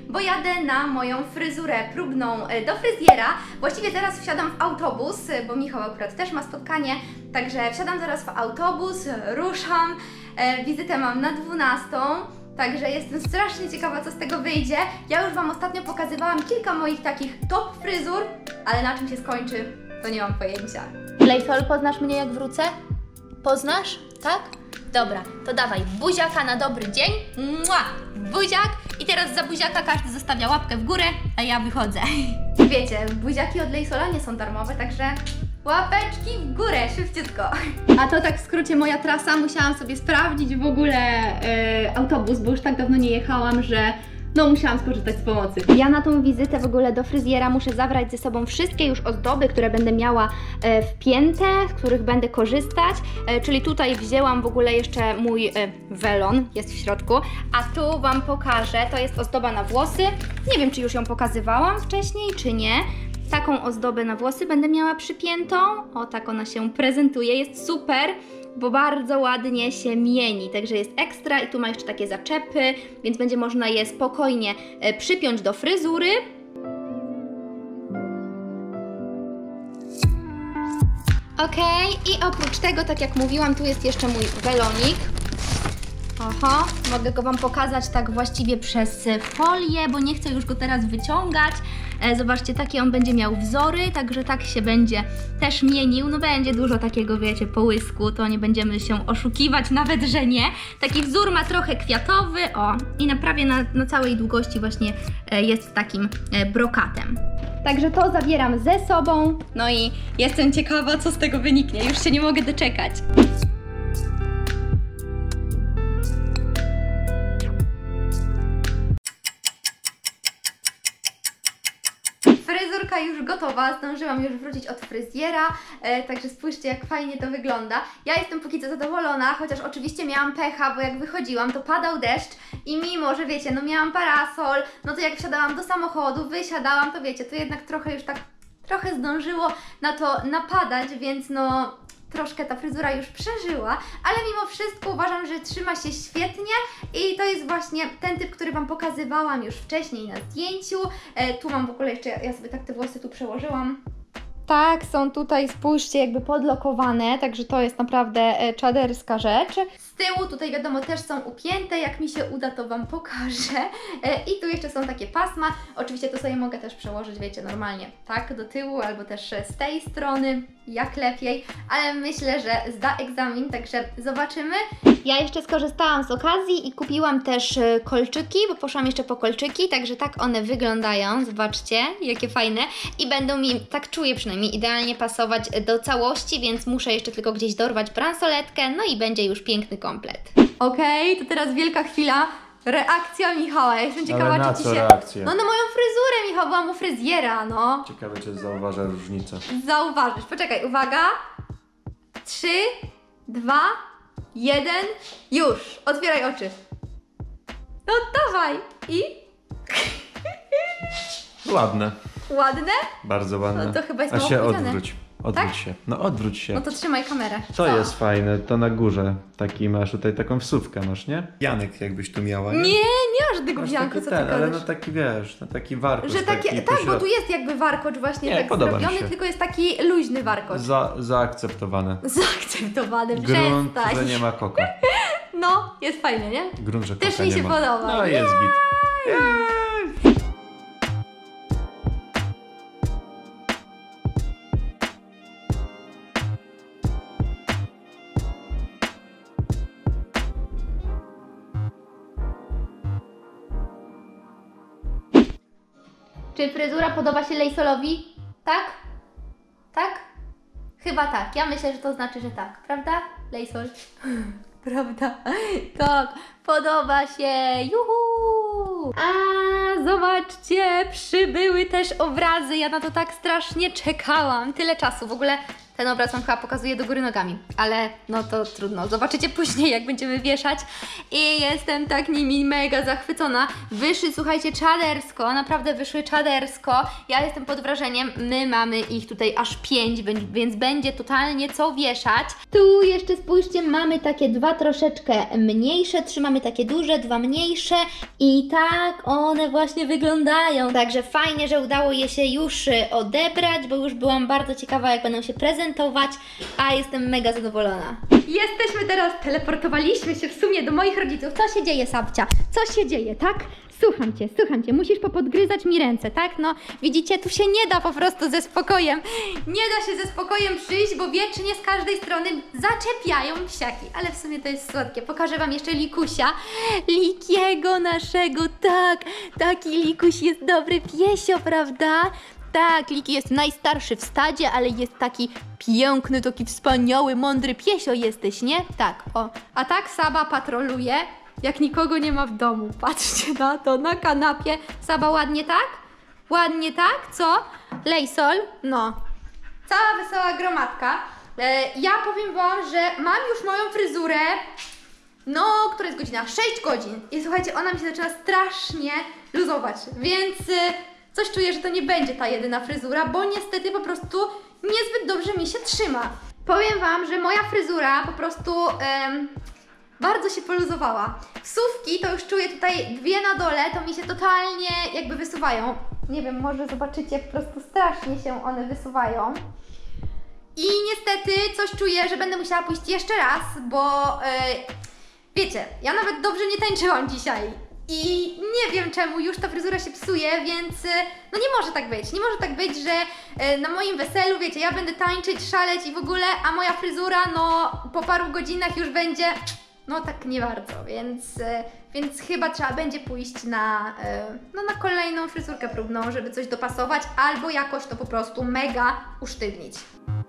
bo jadę na moją fryzurę próbną do fryzjera. Właściwie teraz wsiadam w autobus, bo Michał akurat też ma spotkanie, także wsiadam zaraz w autobus, ruszam, wizytę mam na 12. Także jestem strasznie ciekawa, co z tego wyjdzie. Ja już Wam ostatnio pokazywałam kilka moich takich top fryzur, ale na czym się skończy, to nie mam pojęcia. Lejsol, poznasz mnie jak wrócę? Poznasz? Tak? Dobra, to dawaj buziaka na dobry dzień. Mua! Buziak! I teraz za buziaka każdy zostawia łapkę w górę, a ja wychodzę. Wiecie, buziaki od Lejsola nie są darmowe, także łapeczki w górę, szybciutko. A to tak w skrócie moja trasa. Musiałam sobie sprawdzić w ogóle autobus, bo już tak dawno nie jechałam, że no musiałam skorzystać z pomocy. Ja na tą wizytę w ogóle do fryzjera muszę zabrać ze sobą wszystkie już ozdoby, które będę miała wpięte, z których będę korzystać. Czyli tutaj wzięłam w ogóle jeszcze mój welon, jest w środku. A tu Wam pokażę, to jest ozdoba na włosy. Nie wiem, czy już ją pokazywałam wcześniej, czy nie. Taką ozdobę na włosy będę miała przypiętą. O, tak ona się prezentuje. Jest super, bo bardzo ładnie się mieni. Także jest ekstra i tu ma jeszcze takie zaczepy, więc będzie można je spokojnie przypiąć do fryzury. Okej, i oprócz tego, tak jak mówiłam, tu jest jeszcze mój welonik. Oho, mogę go Wam pokazać tak właściwie przez folię, bo nie chcę już go teraz wyciągać. Zobaczcie, takie on będzie miał wzory, także tak się będzie też mienił. No będzie dużo takiego, wiecie, połysku, to nie będziemy się oszukiwać, nawet że nie. Taki wzór ma trochę kwiatowy, o, i prawie na całej długości właśnie jest takim brokatem. Także to zabieram ze sobą, no i jestem ciekawa, co z tego wyniknie, już się nie mogę doczekać. Fryzurka już gotowa, zdążyłam już wrócić od fryzjera, także spójrzcie, jak fajnie to wygląda. Ja jestem póki co zadowolona, chociaż oczywiście miałam pecha, bo jak wychodziłam, to padał deszcz i mimo, że wiecie, no miałam parasol, no to jak wsiadałam do samochodu, wysiadałam, to wiecie, to jednak trochę już tak, trochę zdążyło na to napadać, więc no troszkę ta fryzura już przeżyła, ale mimo wszystko uważam, że trzyma się świetnie i to jest właśnie ten typ, który Wam pokazywałam już wcześniej na zdjęciu. Tu mam w ogóle jeszcze, ja sobie tak te włosy tu przełożyłam. Tak, są tutaj, spójrzcie, jakby podlokowane, także to jest naprawdę czaderska rzecz. Z tyłu tutaj wiadomo też są upięte, jak mi się uda, to Wam pokażę. I tu jeszcze są takie pasma, oczywiście to sobie mogę też przełożyć, wiecie, normalnie, tak, do tyłu albo też z tej strony, jak lepiej, ale myślę, że zda egzamin, także zobaczymy. Ja jeszcze skorzystałam z okazji i kupiłam też kolczyki, bo poszłam jeszcze po kolczyki, także tak one wyglądają, zobaczcie, jakie fajne i będą mi, tak czuję przynajmniej, idealnie pasować do całości, więc muszę jeszcze tylko gdzieś dorwać bransoletkę, no i będzie już piękny komplet. Okej, to teraz wielka chwila. Reakcja Michała, ja jestem ciekawa, ale na czy co Ci się... reakcja? No na moją fryzurę, Michał, byłam u fryzjera, no. Ciekawe, czy zauważa różnicę. Zauważysz, poczekaj, uwaga. 3, 2, 1, już, otwieraj oczy. No dawaj i... Ładne. Ładne? Bardzo ładne. No to chyba jest A mało się powiedziane. odwróć. Odwróć Tak? się. No odwróć się. No to trzymaj kamerę. To jest fajne, to na górze. Taki masz tutaj taką wsówkę masz, nie? Janek jakbyś tu miała, Nie, nie ma żadnego masz wzianku, taki co ty ten, ale gadasz? no taki wiesz, no taki warkocz. Że takie, taki tak, bo tu jest jakby warkocz właśnie Nie, tak podoba mi zrobiony, się. tylko jest taki luźny warkocz. Zaakceptowane. Zaakceptowany, Grunt, przestań. że nie ma koka. No, jest fajnie, nie? Grunt, że koka Też mi nie się ma. podoba. No jest git. Jej! Czy fryzura podoba się Lejsolowi? Tak? Tak? Chyba tak. Ja myślę, że to znaczy, że tak. Prawda, Lejsol? Prawda? Tak. Podoba się. Juhu! A zobaczcie, przybyły też obrazy. Ja na to tak strasznie czekałam. Tyle czasu. W ogóle ten obraz Wam chyba pokazuje do góry nogami, ale no to trudno, zobaczycie później, jak będziemy wieszać. I jestem tak nimi mega zachwycona. Wyszły, słuchajcie, czadersko, naprawdę wyszły czadersko. Ja jestem pod wrażeniem, my mamy ich tutaj aż 5, więc będzie totalnie co wieszać. Tu jeszcze spójrzcie, mamy takie 2 troszeczkę mniejsze, 3 mamy takie duże, 2 mniejsze i tak one właśnie wyglądają. Także fajnie, że udało je się już odebrać, bo już byłam bardzo ciekawa, jak będą się prezentować, a jestem mega zadowolona. Jesteśmy teraz, teleportowaliśmy się w sumie do moich rodziców. Co się dzieje, Sabcia? Co się dzieje, tak? Słucham cię, musisz popodgryzać mi ręce, tak? No, widzicie, tu się nie da po prostu ze spokojem. Nie da się ze spokojem przyjść, bo wiecznie z każdej strony zaczepiają psiaki. Ale w sumie to jest słodkie. Pokażę Wam jeszcze Likusia. Likiego naszego, tak. Taki Likuś jest dobry piesio, prawda? Tak, Liki jest najstarszy w stadzie, ale jest taki piękny, taki wspaniały, mądry piesio jesteś, nie? Tak, o. A tak Saba patroluje, jak nikogo nie ma w domu. Patrzcie na to, na kanapie. Saba, ładnie tak? Ładnie tak? Co? Lejsol? No. Cała wesoła gromadka. Ja powiem Wam, że mam już moją fryzurę. No, która jest godzina? 6 godzin. I słuchajcie, ona mi się zaczyna strasznie luzować, więc coś czuję, że to nie będzie ta jedyna fryzura, bo niestety po prostu niezbyt dobrze mi się trzyma. Powiem Wam, że moja fryzura po prostu bardzo się poluzowała. Wsówki to już czuję tutaj 2 na dole, to mi się totalnie jakby wysuwają. Nie wiem, może zobaczycie, po prostu strasznie się one wysuwają. I niestety coś czuję, że będę musiała pójść jeszcze raz, bo wiecie, ja nawet dobrze nie tańczyłam dzisiaj. I nie wiem czemu już ta fryzura się psuje, więc no nie może tak być. Nie może tak być, że na moim weselu, wiecie, ja będę tańczyć, szaleć i w ogóle, a moja fryzura no po paru godzinach już będzie no tak nie bardzo, więc chyba trzeba będzie pójść na kolejną fryzurkę próbną, żeby coś dopasować albo jakoś to po prostu mega usztywnić.